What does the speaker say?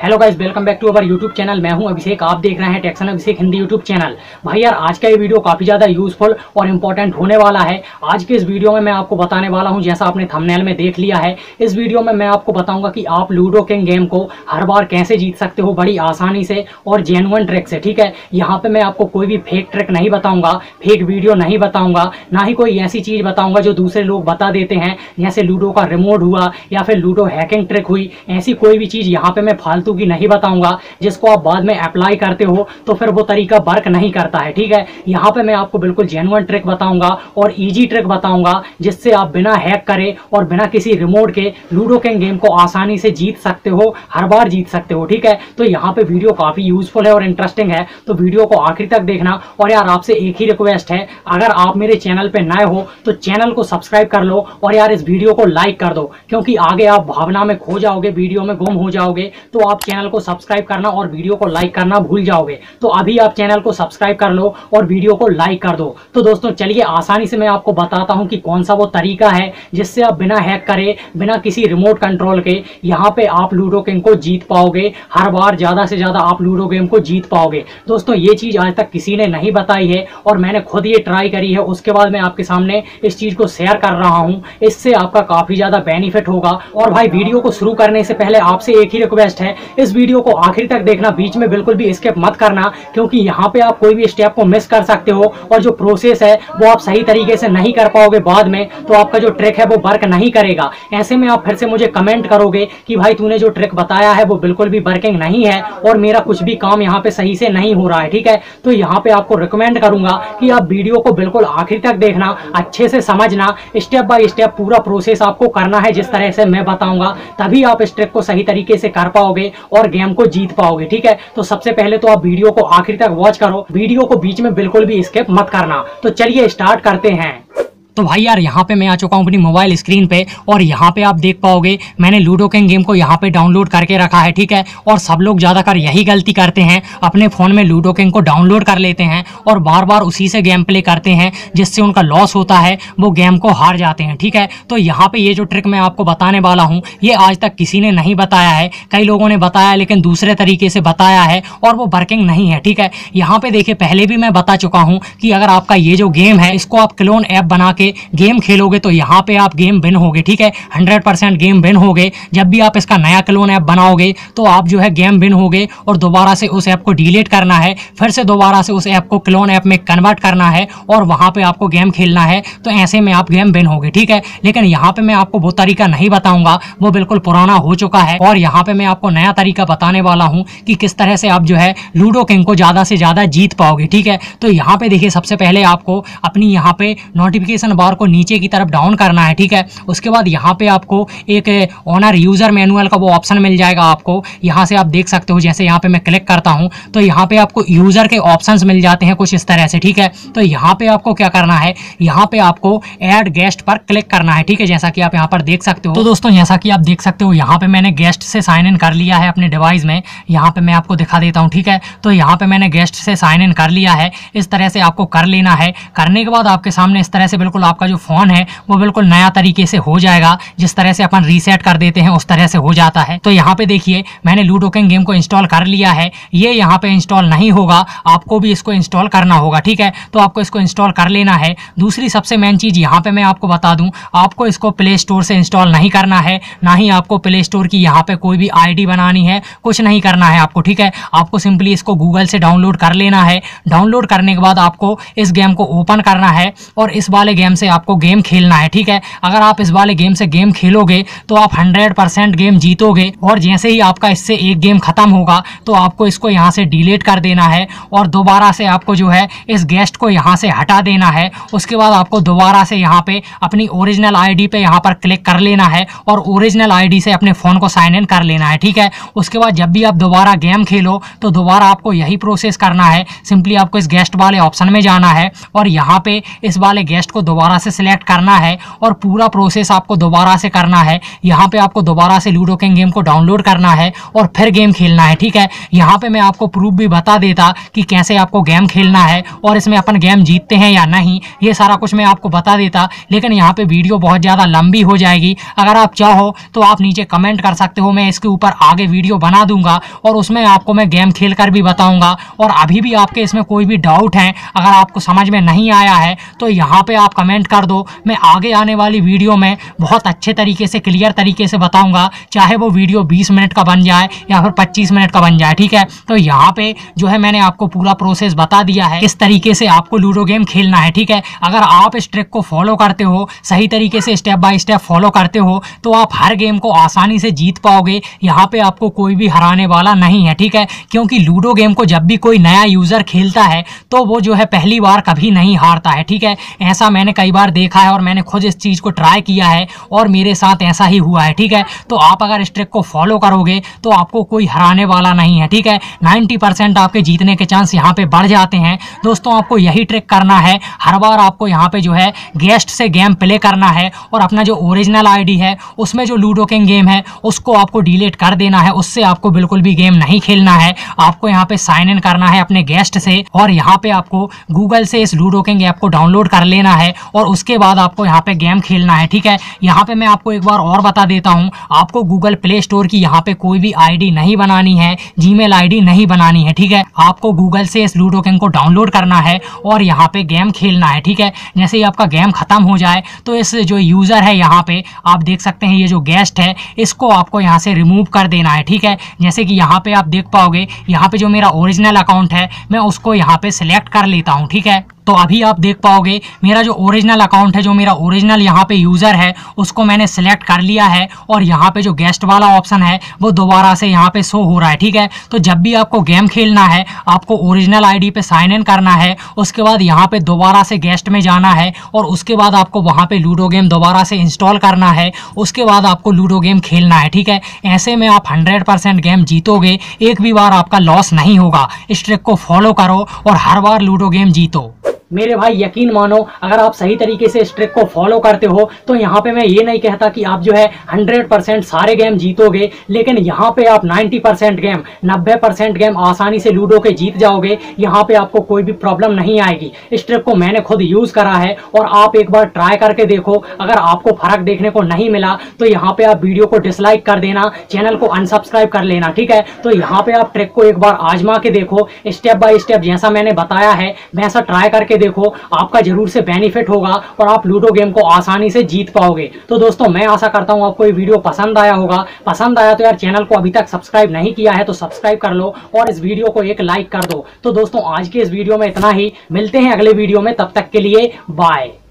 Hello guys, welcome back to our YouTube channel. मैं हूं अभिषेक, आप देख रहे हैं टेक्सन अभिषेक हिंदी यूट्यूब चैनल। भाई यार, आज का ये वीडियो काफ़ी ज़्यादा यूजफुल और इम्पोर्टेंट होने वाला है। आज के इस वीडियो में मैं आपको बताने वाला हूं, जैसा आपने थंबनेल में देख लिया है, इस वीडियो में मैं आपको बताऊंगा कि आप लूडो किंग गेम को हर बार कैसे जीत सकते हो बड़ी आसानी से और जेन्युइन ट्रिक से। ठीक है, यहाँ पे मैं आपको कोई भी फेक ट्रिक नहीं बताऊंगा, फेक वीडियो नहीं बताऊंगा, ना ही कोई ऐसी चीज़ बताऊंगा जो दूसरे लोग बता देते हैं, जैसे लूडो का रिमोट हुआ या फिर लूडो हैकिंग ट्रिक हुई। ऐसी कोई भी चीज़ यहाँ पे मैं फालतू की नहीं बताऊंगा जिसको आप बाद में अप्लाई करते हो तो फिर वो तरीका वर्क नहीं करता है। ठीक है, यहाँ पे मैं आपको बिल्कुल जेन्युइन ट्रिक बताऊंगा और इजी ट्रिक बताऊंगा जिससे आप बिना हैक करे और बिना किसी रिमोट के लूडो किंग गेम को आसानी से जीत सकते हो, हर बार जीत सकते हो। ठीक है, तो यहाँ पे वीडियो काफी यूजफुल है और इंटरेस्टिंग है, तो वीडियो को आखिर तक देखना। और यार, आपसे एक ही रिक्वेस्ट है, अगर आप मेरे चैनल पे नए हो तो चैनल को सब्सक्राइब कर लो और यार इस वीडियो को लाइक कर दो, क्योंकि आगे आप भावना में खो जाओगे, वीडियो में गुम हो जाओगे। तो आप चैनल को सब्सक्राइब करना और वीडियो को लाइक करना भूल जाओगे। तो अभी आप चैनल को सब्सक्राइब कर लो और वीडियो को लाइक कर दो। तो दोस्तों चलिए आसानी से मैं आपको बताता हूं कि कौन सा वो तरीका है जिससे आप बिना हैक करे, बिना किसी रिमोट कंट्रोल के यहाँ पे आप लूडो किंग को जीत पाओगे। हर बार ज्यादा से ज्यादा आप लूडो गेम को जीत पाओगे। दोस्तों ये चीज आज तक किसी ने नहीं बताई है और मैंने खुद ये ट्राई करी है, उसके बाद मैं आपके सामने इस चीज को शेयर कर रहा हूं। इससे आपका काफी ज्यादा बेनिफिट होगा। और भाई, वीडियो को शुरू करने से पहले आपसे एक ही रिक्वेस्ट है, इस वीडियो को आखिर तक देखना, बीच में बिल्कुल भी स्किप मत करना, क्योंकि यहाँ पे आप कोई भी स्टेप को मिस कर सकते हो और जो प्रोसेस है वो आप सही तरीके से नहीं कर पाओगे बाद में, तो आपका जो ट्रिक है वो वर्क नहीं करेगा। ऐसे में आप फिर से मुझे कमेंट करोगे कि भाई तूने जो ट्रिक बताया है वो बिल्कुल भी वर्किंग नहीं है और मेरा कुछ भी काम यहाँ पे सही से नहीं हो रहा है। ठीक है, तो यहाँ पे आपको रिकमेंड करूंगा कि आप वीडियो को बिल्कुल आखिर तक देखना, अच्छे से समझना, स्टेप बाय स्टेप पूरा प्रोसेस आपको करना है जिस तरह से मैं बताऊंगा, तभी आप इस ट्रिक को सही तरीके से कर पाओगे और गेम को जीत पाओगे। ठीक है, तो सबसे पहले तो आप वीडियो को आखिर तक वॉच करो, वीडियो को बीच में बिल्कुल भी स्किप मत करना। तो चलिए स्टार्ट करते हैं। तो भाई यार, यहाँ पे मैं आ चुका हूँ अपनी मोबाइल स्क्रीन पे और यहाँ पे आप देख पाओगे मैंने लूडो किंग गेम को यहाँ पे डाउनलोड करके रखा है। ठीक है, और सब लोग ज़्यादातर यही गलती करते हैं, अपने फ़ोन में लूडो किंग को डाउनलोड कर लेते हैं और बार बार उसी से गेम प्ले करते हैं, जिससे उनका लॉस होता है, वो गेम को हार जाते हैं। ठीक है, तो यहाँ पे ये जो ट्रिक मैं आपको बताने वाला हूँ ये आज तक किसी ने नहीं बताया है। कई लोगों ने बताया लेकिन दूसरे तरीके से बताया है और वो वर्किंग नहीं है। ठीक है, यहाँ पे देखिए, पहले भी मैं बता चुका हूँ कि अगर आपका ये जो गेम है इसको आप क्लोन ऐप बना के गेम खेलोगे तो यहाँ पे आप गेम विन होगे। ठीक है, 100% गेम विन होगे। जब भी आप इसका नया क्लोन ऐप बनाओगे तो आप जो है गेम विन होगे और दोबारा से उस ऐप को डिलीट करना है, फिर से दोबारा से उस ऐप को क्लोन ऐप में कन्वर्ट करना है और वहाँ पे आपको गेम खेलना है। तो ऐसे में आप गेम विन होगे। ठीक है, लेकिन यहाँ पे मैं आपको वो तरीका नहीं बताऊंगा, वो बिल्कुल पुराना हो चुका है। और यहाँ पे मैं आपको नया तरीका बताने वाला हूँ कि किस तरह से आप जो है लूडो किंग को ज्यादा से ज्यादा जीत पाओगे। ठीक है, तो यहाँ पे देखिए, सबसे पहले आपको अपनी यहाँ पे नोटिफिकेशन बार को नीचे की तरफ डाउन करना है। ठीक है, उसके बाद यहाँ पे आपको एक ओनर यूजर मैनुअल का वो ऑप्शन मिल जाएगा। आपको यहाँ से आप देख सकते हो, जैसे यहाँ पे मैं क्लिक करता हूँ तो यहाँ पे आपको यूजर के ऑप्शंस मिल जाते हैं कुछ इस तरह से। ठीक है, तो यहाँ पे आपको क्या करना है, यहाँ पे आपको ऐड गेस्ट पर क्लिक करना है। ठीक है, जैसा कि आप यहाँ पर देख सकते हो। तो दोस्तों, जैसा कि आप देख सकते हो, यहाँ पे मैंने गेस्ट से साइन इन कर लिया है अपने डिवाइस में। यहाँ पे मैं आपको दिखा देता हूँ। ठीक है, तो यहाँ पे मैंने गेस्ट से साइन इन कर लिया है। इस तरह से आपको कर लेना है। करने के बाद आपके सामने इस तरह से बिल्कुल आपका जो फोन है वो बिल्कुल नया तरीके से हो जाएगा। जिस तरह से अपन रीसेट कर देते हैं उस तरह से हो जाता है। तो यहाँ पे देखिए, मैंने लूडो किंग गेम को इंस्टॉल कर लिया है। ये यहाँ पे इंस्टॉल नहीं होगा, आपको भी इसको इंस्टॉल करना होगा। ठीक है, तो आपको इसको इंस्टॉल कर लेना है। दूसरी सबसे मेन चीज यहाँ पे मैं आपको बता दूं, आपको इसको प्ले स्टोर से इंस्टॉल नहीं करना है, ना ही आपको प्ले स्टोर की यहाँ पे कोई भी ID बनानी है, कुछ नहीं करना है आपको। ठीक है, आपको सिंपली इसको गूगल से डाउनलोड कर लेना है। डाउनलोड करने के बाद आपको इस गेम को ओपन करना है और इस वाले गेम से आपको गेम खेलना है। ठीक है, अगर आप इस वाले गेम से गेम खेलोगे तो आप 100% गेम जीतोगे और जैसे ही आपका इससे एक गेम खत्म होगा तो आपको इसको यहाँ से डिलीट कर देना है और दोबारा से आपको जो है इस गेस्ट को यहाँ से हटा देना है। उसके बाद आपको दोबारा से यहाँ पे अपनी ओरिजिनल ID पे यहाँ पर क्लिक कर लेना है और ओरिजिनल ID से अपने फ़ोन को साइन इन कर लेना है। ठीक है, उसके बाद जब भी आप दोबारा गेम खेलो तो दोबारा आपको यही प्रोसेस करना है। सिंपली आपको इस गेस्ट वाले ऑप्शन में जाना है और यहाँ पे इस वाले गेस्ट को दोबारा दोबारा से सिलेक्ट करना है और पूरा प्रोसेस आपको दोबारा से करना है। यहाँ पे आपको दोबारा से लूडो किंग गेम को डाउनलोड करना है और फिर गेम खेलना है, ठीक है। यहाँ पे मैं आपको प्रूफ भी बता देता कि कैसे आपको गेम खेलना है और इसमें अपन गेम जीतते हैं या नहीं, ये सारा कुछ मैं आपको बता देता, लेकिन यहाँ पे वीडियो बहुत ज़्यादा लंबी हो जाएगी। अगर आप चाहो तो आप नीचे कमेंट कर सकते हो, मैं इसके ऊपर आगे वीडियो बना दूंगा और उसमें आपको मैं गेम खेल कर भी बताऊंगा। और अभी भी आपके इसमें कोई भी डाउट है, अगर आपको समझ में नहीं आया है तो यहाँ पे आप कमेंट कर दो, मैं आगे आने वाली वीडियो में बहुत अच्छे तरीके से क्लियर तरीके से बताऊंगा, चाहे वो वीडियो 20 मिनट का बन जाए या फिर 25 मिनट का बन जाए, ठीक है। तो यहाँ पे जो है मैंने आपको पूरा प्रोसेस बता दिया है किस तरीके से आपको लूडो गेम खेलना है, ठीक है। अगर आप इस ट्रिक को फॉलो करते हो, सही तरीके से स्टेप बाय स्टेप फॉलो करते हो, तो आप हर गेम को आसानी से जीत पाओगे। यहाँ पे आपको कोई भी हराने वाला नहीं है, ठीक है। क्योंकि लूडो गेम को जब भी कोई नया यूजर खेलता है तो वो जो है पहली बार कभी नहीं हारता है, ठीक है। ऐसा मैंने कई बार देखा है और मैंने खुद इस चीज को ट्राई किया है और मेरे साथ ऐसा ही हुआ है, ठीक है। तो आप अगर इस ट्रिक को फॉलो करोगे तो आपको कोई हराने वाला नहीं है, ठीक है। 90% आपके जीतने के चांस यहाँ पे बढ़ जाते हैं। दोस्तों आपको यही ट्रिक करना है, हर बार आपको यहाँ पे जो है गेस्ट से गेम प्ले करना है और अपना जो ओरिजिनल आईडी है उसमें जो लूडो किंग गेम है उसको आपको डिलीट कर देना है, उससे आपको बिल्कुल भी गेम नहीं खेलना है। आपको यहाँ पे साइन इन करना है अपने गेस्ट से और यहाँ पे आपको गूगल से इस लूडो किंग ऐप को डाउनलोड कर लेना है और उसके बाद आपको यहाँ पे गेम खेलना है, ठीक है। यहाँ पे मैं आपको एक बार और बता देता हूँ, आपको गूगल प्ले स्टोर की यहाँ पे कोई भी आईडी नहीं बनानी है, जीमेल आईडी नहीं बनानी है, ठीक है। आपको गूगल से इस लूडो किंग को डाउनलोड करना है और यहाँ पे गेम खेलना है, ठीक है। जैसे ही आपका गेम खत्म हो जाए तो इस जो यूजर है यहाँ पे आप देख सकते हैं, ये जो गेस्ट है इसको आपको यहाँ से रिमूव कर देना है, ठीक है। जैसे कि यहाँ पे आप देख पाओगे, यहाँ पे जो मेरा ओरिजिनल अकाउंट है मैं उसको यहाँ पे सिलेक्ट कर लेता हूँ, ठीक है। तो अभी आप देख पाओगे मेरा जो ओरिजिनल अकाउंट है, जो मेरा ओरिजिनल यहाँ पे यूज़र है उसको मैंने सिलेक्ट कर लिया है और यहाँ पे जो गेस्ट वाला ऑप्शन है वो दोबारा से यहाँ पे शो हो रहा है, ठीक है। तो जब भी आपको गेम खेलना है आपको ओरिजिनल आईडी पे साइन इन करना है, उसके बाद यहाँ पे दोबारा से गेस्ट में जाना है और उसके बाद आपको वहाँ पे लूडो गेम दोबारा से इंस्टॉल करना है, उसके बाद आपको लूडो गेम खेलना है, ठीक है। ऐसे में आप 100% गेम जीतोगे, एक भी बार आपका लॉस नहीं होगा। इस ट्रिक को फॉलो करो और हर बार लूडो गेम जीतो। मेरे भाई यकीन मानो, अगर आप सही तरीके से इस ट्रिक को फॉलो करते हो तो यहाँ पे मैं ये नहीं कहता कि आप जो है 100% सारे गेम जीतोगे, लेकिन यहाँ पे आप 90% गेम, 90% गेम आसानी से लूडो के जीत जाओगे। यहाँ पे आपको कोई भी प्रॉब्लम नहीं आएगी। इस ट्रिक को मैंने खुद यूज करा है और आप एक बार ट्राई करके देखो। अगर आपको फर्क देखने को नहीं मिला तो यहाँ पे आप वीडियो को डिसलाइक कर देना, चैनल को अनसब्सक्राइब कर लेना, ठीक है। तो यहाँ पे आप ट्रिक को एक बार आजमा के देखो, स्टेप बाय स्टेप जैसा मैंने बताया है वैसा ट्राई करके देखो, आपका जरूर से बेनिफिट होगा और आप लूडो गेम को आसानी से जीत पाओगे। तो दोस्तों मैं आशा करता हूं आपको ये वीडियो पसंद आया होगा। पसंद आया तो यार चैनल को अभी तक सब्सक्राइब नहीं किया है तो सब्सक्राइब कर लो और इस वीडियो को एक लाइक कर दो। तो दोस्तों आज के इस वीडियो में इतना ही, मिलते हैं अगले वीडियो में, तब तक के लिए बाय।